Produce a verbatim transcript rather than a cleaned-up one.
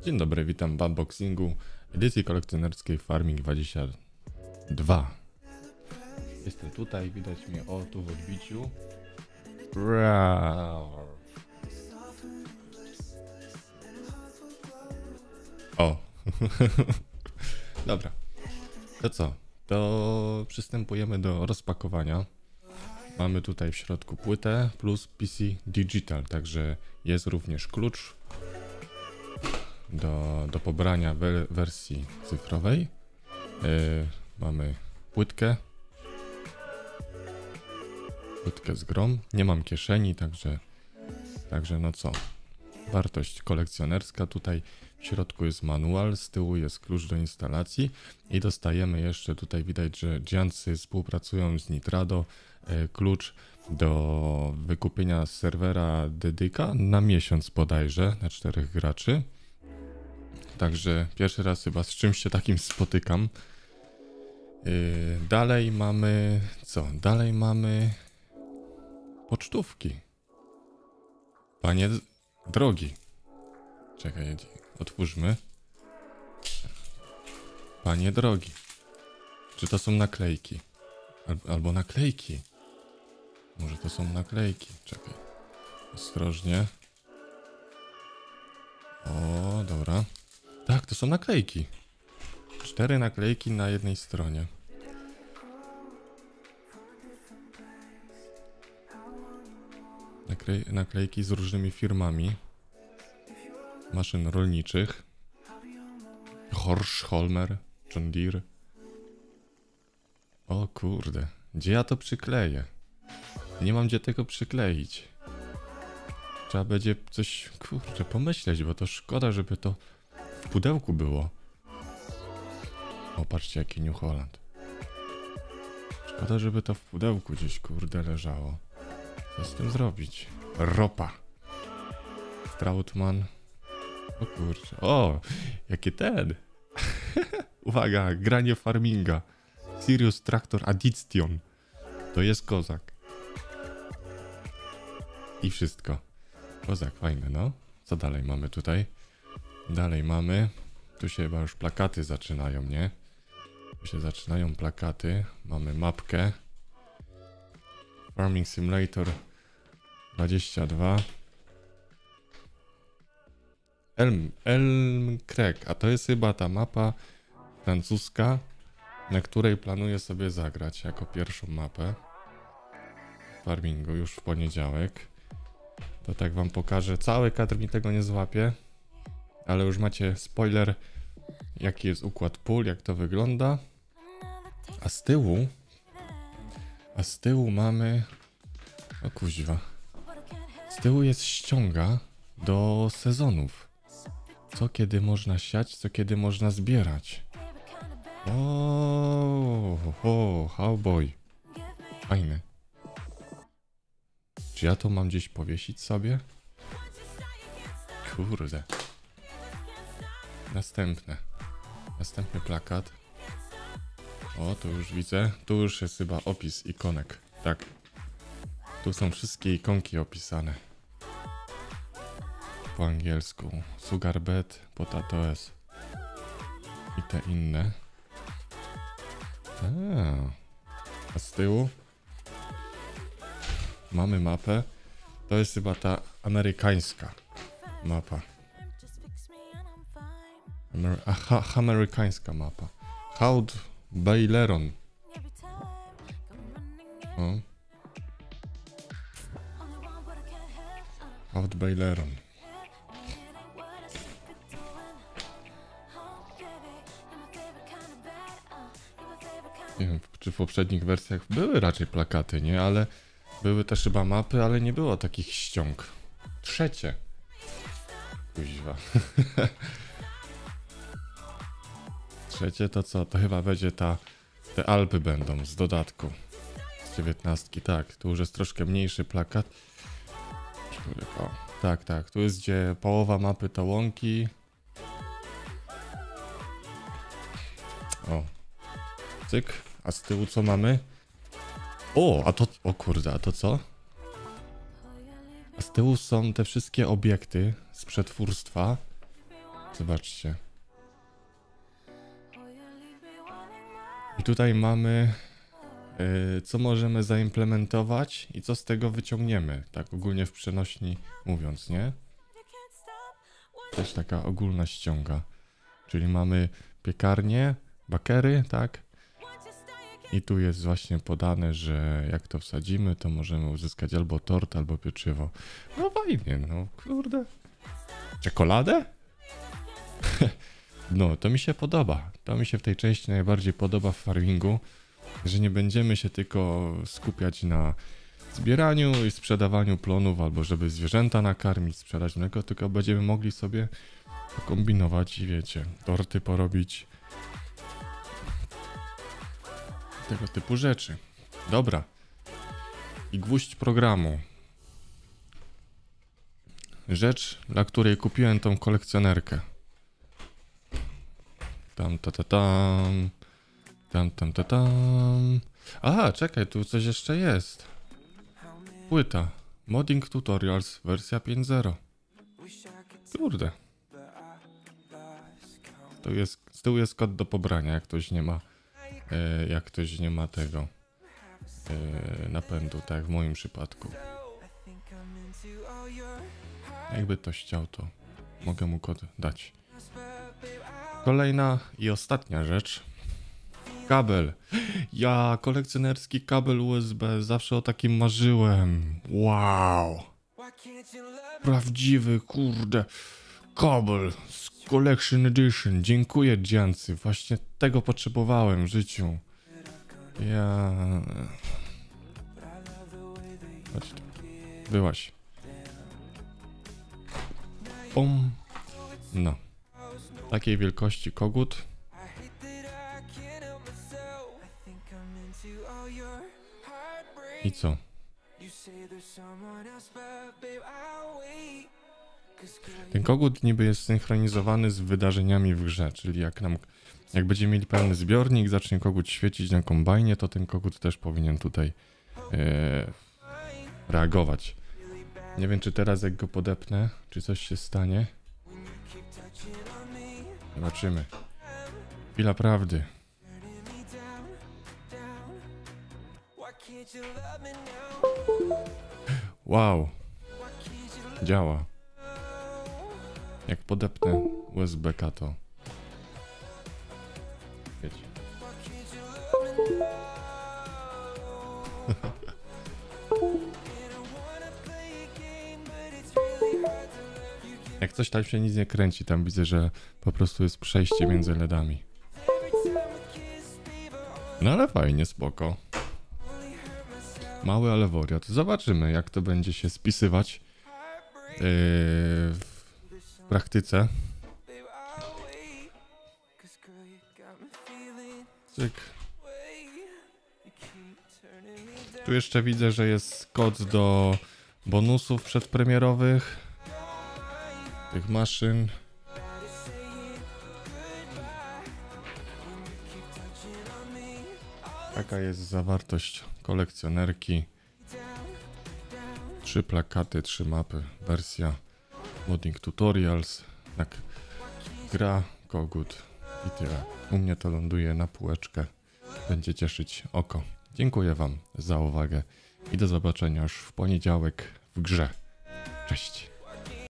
Dzień dobry, witam w unboxingu edycji kolekcjonerskiej Farming dwadzieścia dwa. Jestem tutaj, widać mnie o tu w odbiciu. O. Dobra. To co? To przystępujemy do rozpakowania. Mamy tutaj w środku płytę plus P C Digital, także jest również klucz do, do pobrania we, wersji cyfrowej. Yy, mamy płytkę. Płytkę z grom. Nie mam kieszeni, także, także no co. Wartość kolekcjonerska. Tutaj w środku jest manual, z tyłu jest klucz do instalacji i dostajemy jeszcze, tutaj widać, że Giantsy współpracują z Nitrado, yy, klucz do wykupienia serwera Dedyka na miesiąc bodajże, na czterech graczy. Także pierwszy raz chyba z czymś się takim spotykam. Yy, dalej mamy... co? Dalej mamy... pocztówki. Panie drogi. Czekaj, otwórzmy. Panie drogi. Czy to są naklejki? Al albo naklejki. Może to są naklejki. Czekaj. Ostrożnie. O, dobra. Tak, to są naklejki. Cztery naklejki na jednej stronie. Naklej naklejki z różnymi firmami maszyn rolniczych. Horsch, Holmer, John Deere. O kurde, gdzie ja to przykleję? Nie mam gdzie tego przykleić. Trzeba będzie coś, kurczę, pomyśleć, bo to szkoda, żeby to w pudełku było. O, patrzcie, jaki New Holland. Szkoda, żeby to w pudełku gdzieś, kurde, leżało. Co z tym zrobić? Ropa. Strautman. O kurczę. O, jaki ten. Uwaga, granie farminga. Sirius Tractor Addition. To jest kozak. I wszystko. Kozak, fajny, no. Co dalej mamy tutaj? Dalej mamy... Tu się chyba już plakaty zaczynają, nie? Tu się zaczynają plakaty. Mamy mapkę. Farming Simulator dwadzieścia dwa. Elm, Elm Creek. A to jest chyba ta mapa francuska, na której planuję sobie zagrać jako pierwszą mapę farmingu już w poniedziałek. To tak wam pokażę. Cały kadr mi tego nie złapie, ale już macie spoiler, jaki jest układ pól, jak to wygląda. A z tyłu, a z tyłu mamy, o kuźwa, z tyłu jest ściąga do sezonów. Co kiedy można siać, co kiedy można zbierać. O, o, cowboy. Fajne. Czy ja to mam gdzieś powiesić sobie? Kurde. Następne. Następny plakat. O, tu już widzę. Tu już jest chyba opis ikonek. Tak. Tu są wszystkie ikonki opisane. Po angielsku. Sugar Bed, Potato S. I te inne. A, a z tyłu mamy mapę. To jest chyba ta amerykańska mapa. Amery Aha, amerykańska mapa. Haut Baileron. O. Haut Baileron. Nie wiem, czy w poprzednich wersjach były raczej plakaty, nie? Ale były też chyba mapy, ale nie było takich ściąg. Trzecie. Kuźwa. Trzecie to co? To chyba będzie ta... Te Alpy będą z dodatku. Z dziewiętnastki, tak. Tu już jest troszkę mniejszy plakat. O, tak, tak. Tu jest gdzie połowa mapy to łąki. O. Cyk. A z tyłu co mamy? O, a to... O kurde, a to co? A z tyłu są te wszystkie obiekty z przetwórstwa. Zobaczcie. I tutaj mamy, yy, co możemy zaimplementować i co z tego wyciągniemy. Tak ogólnie w przenośni mówiąc, nie? Też taka ogólna ściąga. Czyli mamy piekarnię, bakery, tak? I tu jest właśnie podane, że jak to wsadzimy, to możemy uzyskać albo tort, albo pieczywo. No fajnie, no kurde. Czekoladę? No, to mi się podoba. To mi się w tej części najbardziej podoba w farmingu, że nie będziemy się tylko skupiać na zbieraniu i sprzedawaniu plonów, albo żeby zwierzęta nakarmić, sprzedać mleko, tylko będziemy mogli sobie kombinować i wiecie, torty porobić. Tego typu rzeczy. Dobra. I gwóźdź programu. Rzecz, dla której kupiłem tą kolekcjonerkę. Tam, ta, ta, tam. Tam, tam, ta, tam. Aha, czekaj, tu coś jeszcze jest. Płyta. Modding Tutorials, wersja pięć zero. Kurde. To jest, z tyłu jest kod do pobrania, jak ktoś nie ma, e, jak ktoś nie ma tego e, napędu, tak jak w moim przypadku. Jakby ktoś chciał, to mogę mu kod dać. Kolejna i ostatnia rzecz. Kabel. Ja, kolekcjonerski kabel U S B, zawsze o takim marzyłem. Wow. Prawdziwy, kurde, kabel z Collection Edition. Dziękuję, Dziancy. Właśnie tego potrzebowałem w życiu. Ja... Chodź tu. Byłaś. Pum. No. Takiej wielkości kogut. I co? Ten kogut niby jest synchronizowany z wydarzeniami w grze, czyli jak nam, jak będziemy mieli pełny zbiornik, zacznie kogut świecić na kombajnie, to ten kogut też powinien tutaj e, reagować. Nie wiem, czy teraz jak go podepnę, czy coś się stanie. Zobaczymy. Chwila prawdy. Wow. Działa. Jak podepnę U S B ka, to wiecie. Jak coś tam się nic nie kręci, tam widzę, że po prostu jest przejście między ledami. No ale fajnie, spoko. Mały, ale wariat. Zobaczymy, jak to będzie się spisywać yy, w praktyce. Cyk. Tu jeszcze widzę, że jest kod do bonusów przedpremierowych tych maszyn. Taka jest zawartość kolekcjonerki. Trzy plakaty, trzy mapy, wersja Modding Tutorials. Tak, gra, kogut i tyle. U mnie to ląduje na półeczkę. Będzie cieszyć oko. Dziękuję wam za uwagę i do zobaczenia już w poniedziałek w grze. Cześć.